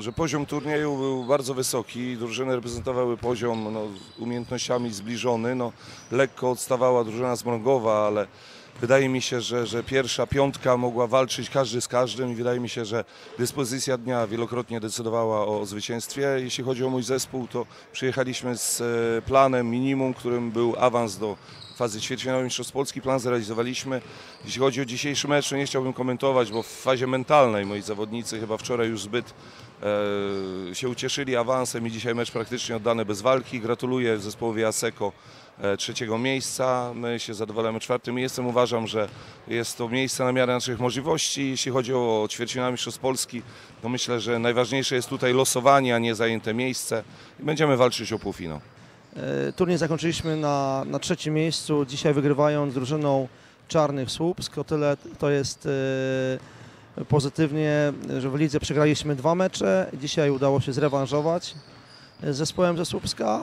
że poziom turnieju był bardzo wysoki. Drużyny reprezentowały poziom umiejętnościami zbliżony. Lekko odstawała drużyna z Mrągowa, ale wydaje mi się, że pierwsza piątka mogła walczyć każdy z każdym i wydaje mi się, że dyspozycja dnia wielokrotnie decydowała o zwycięstwie. Jeśli chodzi o mój zespół, to przyjechaliśmy z planem minimum, którym był awans do fazy ćwierćfinałowej Mistrzostw Polski. Plan zrealizowaliśmy. Jeśli chodzi o dzisiejszy mecz, to nie chciałbym komentować, bo w fazie mentalnej moi zawodnicy chyba wczoraj już zbyt się ucieszyli awansem i dzisiaj mecz praktycznie oddany bez walki. Gratuluję zespołowi Asseco trzeciego miejsca. My się zadowalamy czwartym miejscem. Uważam, że jest to miejsce na miarę naszych możliwości. Jeśli chodzi o ćwierćfinał Mistrzostw Polski, to myślę, że najważniejsze jest tutaj losowanie, a nie zajęte miejsce. I będziemy walczyć o półfinał. Turniej zakończyliśmy na trzecim miejscu, dzisiaj wygrywając drużyną Czarnych Słupsk. O tyle to jest pozytywnie, że w lidze przegraliśmy 2 mecze. Dzisiaj udało się zrewanżować z zespołem ze Słupska.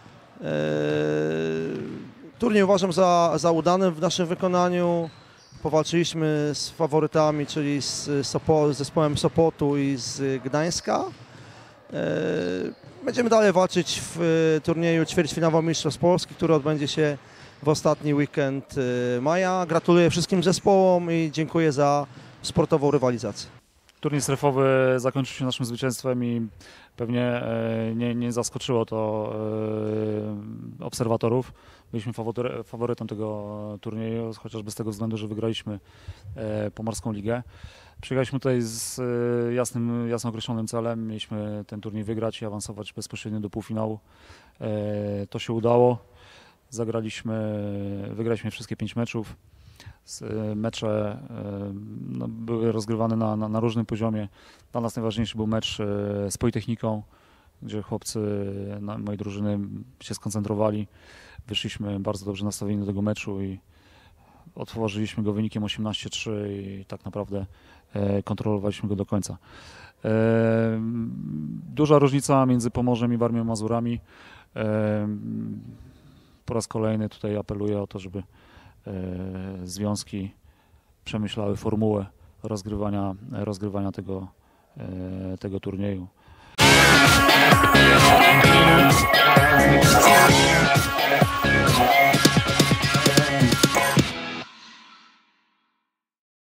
Turniej uważam za udany w naszym wykonaniu. Powalczyliśmy z faworytami, czyli z zespołem Sopotu i z Gdańska. Będziemy dalej walczyć w turnieju ćwierćfinałowym Mistrzostw Polski, który odbędzie się w ostatni weekend maja. Gratuluję wszystkim zespołom i dziękuję za sportową rywalizację. Turniej strefowy zakończył się naszym zwycięstwem i pewnie nie zaskoczyło to obserwatorów. Byliśmy faworytem tego turnieju, chociażby z tego względu, że wygraliśmy Pomorską Ligę. Przyjechaliśmy tutaj z jasno określonym celem. Mieliśmy ten turniej wygrać i awansować bezpośrednio do półfinału. To się udało. Wygraliśmy wszystkie 5 meczów. Mecze były rozgrywane na różnym poziomie. Dla nas najważniejszy był mecz z Politechniką, gdzie chłopcy mojej drużyny się skoncentrowali. Wyszliśmy bardzo dobrze nastawieni do tego meczu i otworzyliśmy go wynikiem 18-3 i tak naprawdę kontrolowaliśmy go do końca. Duża różnica między Pomorzem i Warmią Mazurami. Po raz kolejny tutaj apeluję o to, żeby związki przemyślały formułę rozgrywania tego turnieju.